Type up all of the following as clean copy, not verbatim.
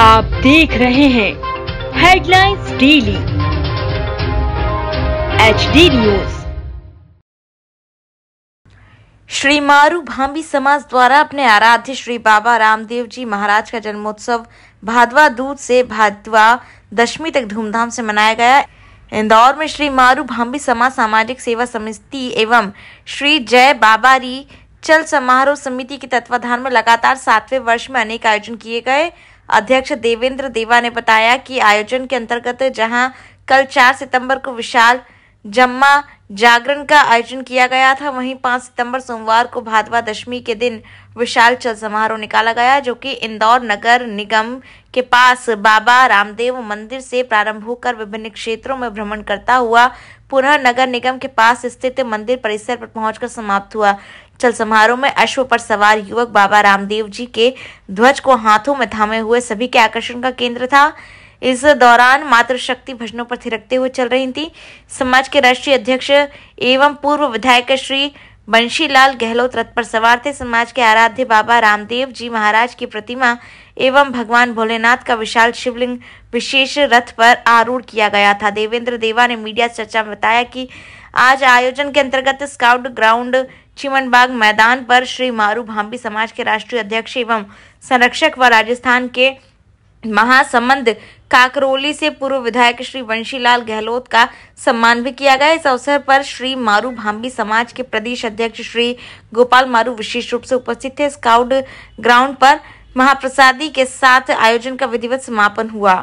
आप देख रहे हैं headlines daily HD news. Shri Maru Bhambi समाज द्वारा अपने आराध्य श्री बाबा रामदेव जी महाराज का जन्मोत्सव भादवा दूज से भादवा दशमी तक धूमधाम से मनाया गया। इंदौर में श्री मारू भांबी समाज सामाजिक सेवा समिति एवं श्री जय बाबारी चल समारोह समिति के तत्वाधान में लगातार 7वें वर्ष में अनेक आयोजन किए गए। अध्यक्ष देवेंद्र देवा ने बताया कि आयोजन के अंतर्गत जहां कल 4 सितंबर को विशाल जम्मा जागरण का आयोजन किया गया था, वहीं 5 सितंबर सोमवार को भादवा दशमी के दिन विशाल चल समारोह निकाला गया, जो कि इंदौर नगर निगम के पास बाबा रामदेव मंदिर से प्रारंभ होकर विभिन्न क्षेत्रों में भ्रमण करता हुआ पुनः नगर निगम के पास स्थित मंदिर परिसर पर पहुंचकर समाप्त हुआ। चल समारोह में अश्व पर सवार युवक बाबा रामदेव जी के ध्वज को हाथों में थामे हुए सभी के आकर्षण का केंद्र था। इस दौरान मातृशक्ति भजनों पर थिरकते हुए चल रही थी। समाज के राष्ट्रीय अध्यक्ष एवं पूर्व विधायक श्री बंशीलाल गहलोत रथ पर सवार थे। समाज के आराध्य बाबा रामदेव जी महाराज की प्रतिमा एवं भगवान भोलेनाथ का विशाल शिवलिंग विशेष रथ पर आरूढ़ किया गया था। देवेंद्र देवा ने मीडिया चर्चा में बताया कि आज आयोजन के अंतर्गत स्काउट ग्राउंड चिमनबाग मैदान पर श्री मारू भांबी समाज के राष्ट्रीय अध्यक्ष एवं संरक्षक व राजस्थान के महासमंद काकरोली से पूर्व विधायक श्री बंशीलाल गहलोत का सम्मान भी किया गया। इस अवसर पर श्री मारू भांबी समाज के प्रदेश अध्यक्ष श्री गोपाल मारू विशेष रूप से उपस्थित थे। स्काउट ग्राउंड पर महाप्रसादी के साथ आयोजन का विधिवत समापन हुआ।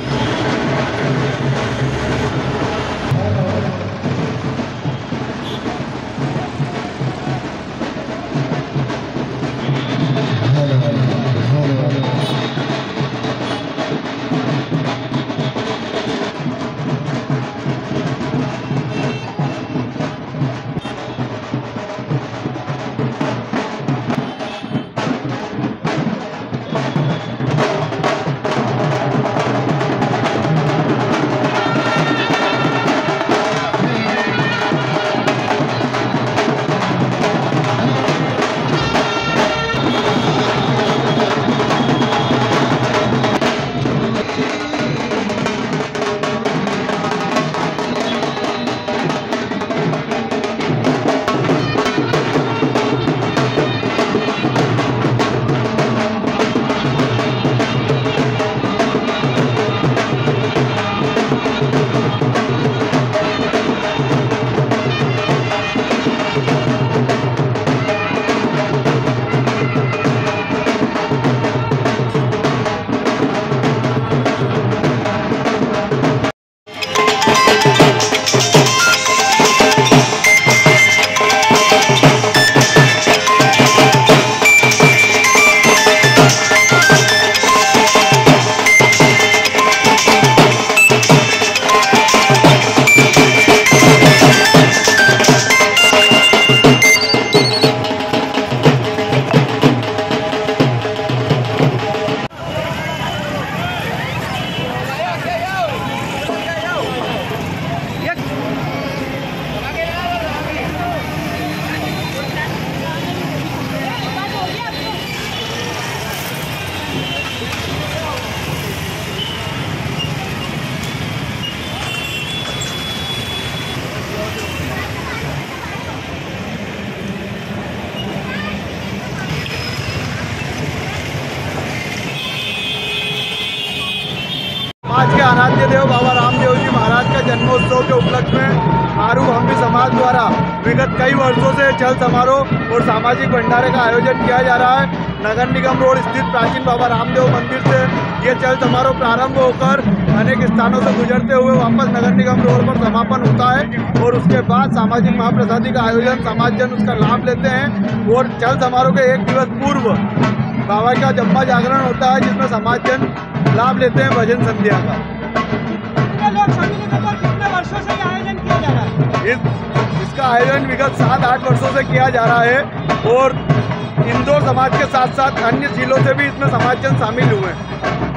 आज के आराध्य देव बाबा रामदेव जी महाराज का जन्मोत्सव के उपलक्ष्य में मारू भांबी समाज द्वारा विगत कई वर्षों से चल समारोह और सामाजिक भंडारे का आयोजन किया जा रहा है। नगर निगम रोड स्थित प्राचीन बाबा रामदेव मंदिर से ये चल समारोह प्रारंभ होकर अनेक स्थानों से गुजरते हुए वापस नगर निगम रोड पर समापन होता है और उसके बाद सामाजिक महाप्रसादी का आयोजन समाजजन उसका लाभ लेते हैं। और चल समारोह के एक दिवस पूर्व बाबा का जम्मा जागरण होता है, जिसमें समाजजन लाभ लेते हैं भजन संध्या का। लोग शामिल होकर कितने वर्षों से आयोजन किया जा रहा है? इसका आयोजन विगत 7-8 वर्षों से किया जा रहा है और इंदौर समाज के साथ साथ अन्य जिलों से भी इसमें समाजजन शामिल हुए हैं।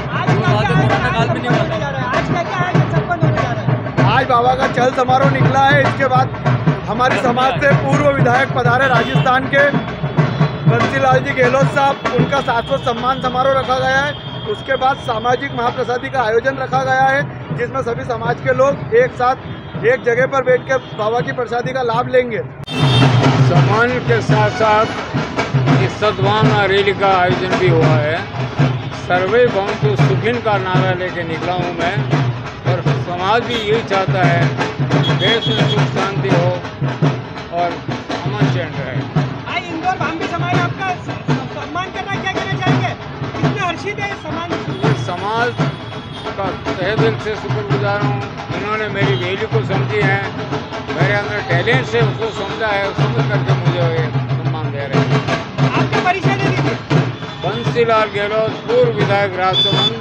आज बाबा का चल समारोह निकला है। इसके बाद हमारी समाज से पूर्व विधायक पधारे राजस्थान के बंसीलाल जी गहलोत साहब, उनका शाश्वत सम्मान समारोह रखा गया है उसके बाद सामाजिक महाप्रसादी का आयोजन रखा गया है, जिसमें सभी समाज के लोग एक साथ एक जगह पर बैठ कर बाबा की प्रसादी का लाभ लेंगे। सम्मान के साथ साथ इस सद्भावना रैली का आयोजन भी हुआ है। सर्वे भवन्तु सुखिन का नारा लेके निकला हूँ मैं, और समाज भी यही चाहता है देश में सुख शांति हो और अमन चैन रहे। आज इंदौर भांबी समाज आपका सम्मान कर रहा है, क्या कहना चाहेंगे? कितने हर्षित है समाज का तहे दिल से शुक्रगुजार हूँ। इन्होंने मेरी वैल्यू को समझी है, मेरे अंदर टैलेंट से उसको समझा है, समझ करके मुझे ये सम्मान दे रहे हैं। आपके परिचय दे दीजिए। बंसीलाल गहलोत, पूर्व विधायक राजसमंद,